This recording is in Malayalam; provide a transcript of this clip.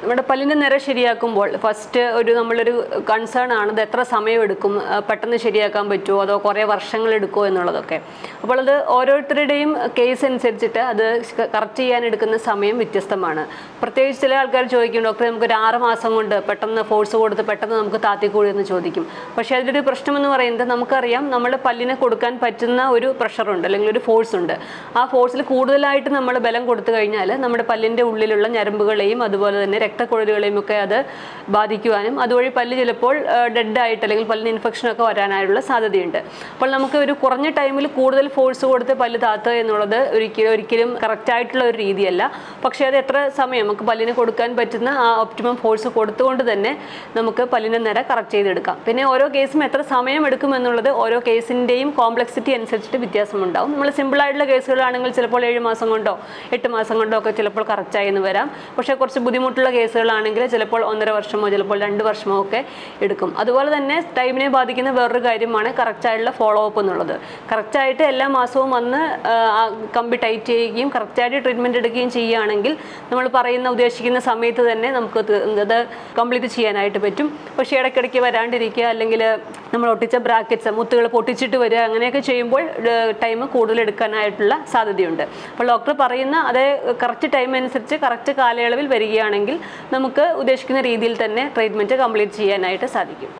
നമ്മുടെ പല്ലിൻ്റെ നിര ശരിയാക്കുമ്പോൾ ഫസ്റ്റ് നമ്മളൊരു കൺസേൺ ആണ് ഇത് എത്ര സമയമെടുക്കും, പെട്ടെന്ന് ശരിയാക്കാൻ പറ്റുമോ അതോ കുറേ വർഷങ്ങൾ എടുക്കുമോ എന്നുള്ളതൊക്കെ. അപ്പോൾ അത് ഓരോരുത്തരുടെയും കേസ് അനുസരിച്ചിട്ട് അത് കറക്റ്റ് ചെയ്യാൻ എടുക്കുന്ന സമയം വ്യത്യസ്തമാണ്. പ്രത്യേകിച്ച് ചില ആൾക്കാർ ചോദിക്കും, ഡോക്ടർ നമുക്കൊരു 6 മാസം കൊണ്ട് പെട്ടെന്ന് ഫോഴ്സ് കൊടുത്ത് പെട്ടെന്ന് നമുക്ക് താത്തിക്കൂടി എന്ന് ചോദിക്കും. പക്ഷേ അതിലൊരു പ്രശ്നമെന്ന് പറയുന്നത് നമുക്കറിയാം നമ്മുടെ പല്ലിനെ കൊടുക്കാൻ പറ്റുന്ന ഒരു പ്രഷറുണ്ട് അല്ലെങ്കിൽ ഒരു ഫോഴ്സ് ഉണ്ട്. ആ ഫോഴ്സിൽ കൂടുതലായിട്ട് നമ്മൾ ബലം കൊടുത്തു കഴിഞ്ഞാൽ നമ്മുടെ പല്ലിൻ്റെ ഉള്ളിലുള്ള ഞരമ്പുകളെയും അതുപോലെ തന്നെ രക്തക്കുഴലുകളെയും ഒക്കെ അത് ബാധിക്കുവാനും അതുവഴി പല്ല് ചിലപ്പോൾ ഡെഡായിട്ട് അല്ലെങ്കിൽ പല്ലിന് ഇൻഫെക്ഷനൊക്കെ വരാനായുള്ള സാധ്യതയുണ്ട്. അപ്പോൾ നമുക്ക് ഒരു കുറഞ്ഞ ടൈമിൽ കൂടുതൽ ഫോഴ്സ് കൊടുത്ത് പല്ല് താത്തുക എന്നുള്ളത് ഒരിക്കലും കറക്റ്റായിട്ടുള്ള ഒരു രീതിയല്ല. പക്ഷേ അത് എത്ര സമയം നമുക്ക് പല്ലിന് കൊടുക്കാൻ പറ്റുന്ന ആ ഒപ്റ്റിമം ഫോഴ്സ് കൊടുത്തുകൊണ്ട് തന്നെ നമുക്ക് പല്ലിൻ്റെ നിര കറക്റ്റ് ചെയ്തെടുക്കാം. പിന്നെ ഓരോ കേസും എത്ര സമയം എടുക്കുമെന്നുള്ളത് ഓരോ കേസിൻ്റെയും കോംപ്ലക്സിറ്റി അനുസരിച്ചിട്ട് വ്യത്യാസമുണ്ടാവും. നമ്മൾ സിമ്പിളായിട്ടുള്ള കേസുകളാണെങ്കിൽ ചിലപ്പോൾ 7 മാസം കൊണ്ടോ 8 മാസം കൊണ്ടോ ഒക്കെ ചിലപ്പോൾ കറക്റ്റായി എന്ന് വരാം. പക്ഷേ കുറച്ച് ബുദ്ധിമുട്ടുള്ള കേസുകളാണെങ്കിൽ ചിലപ്പോൾ 1.5 വർഷമോ ചിലപ്പോൾ 2 വർഷമോ ഒക്കെ എടുക്കും. അതുപോലെ തന്നെ ടൈമിനെ ബാധിക്കുന്ന വേറൊരു കാര്യമാണ് കറക്റ്റായിട്ടുള്ള ഫോളോ അപ്പ് എന്നുള്ളത്. കറക്റ്റായിട്ട് എല്ലാ മാസവും വന്ന് കമ്പി ടൈറ്റ് ചെയ്യുകയും കറക്റ്റായിട്ട് ട്രീറ്റ്മെൻറ്റ് എടുക്കുകയും ചെയ്യുകയാണെങ്കിൽ നമ്മൾ ഉദ്ദേശിക്കുന്ന സമയത്ത് തന്നെ നമുക്ക് അത് കംപ്ലീറ്റ് ചെയ്യാനായിട്ട് പറ്റും. പക്ഷേ ഇടയ്ക്കിടയ്ക്ക് വരാണ്ടിരിക്കുക അല്ലെങ്കിൽ നമ്മൾ ഒട്ടിച്ച ബ്രാക്കറ്റ്സ് മുത്തുകൾ പൊട്ടിച്ചിട്ട് വരിക അങ്ങനെയൊക്കെ ചെയ്യുമ്പോൾ ടൈം കൂടുതൽ എടുക്കാനായിട്ടുള്ള സാധ്യതയുണ്ട്. അപ്പോൾ ഡോക്ടർ പറയുന്ന അതേ കറക്റ്റ് ടൈം അനുസരിച്ച് കറക്റ്റ് കാലയളവിൽ വരികയാണെങ്കിൽ നമുക്ക് ഉദ്ദേശിക്കുന്ന രീതിയിൽ തന്നെ ട്രീറ്റ്മെൻറ്റ് കംപ്ലീറ്റ് ചെയ്യാനായിട്ട് സാധിക്കും.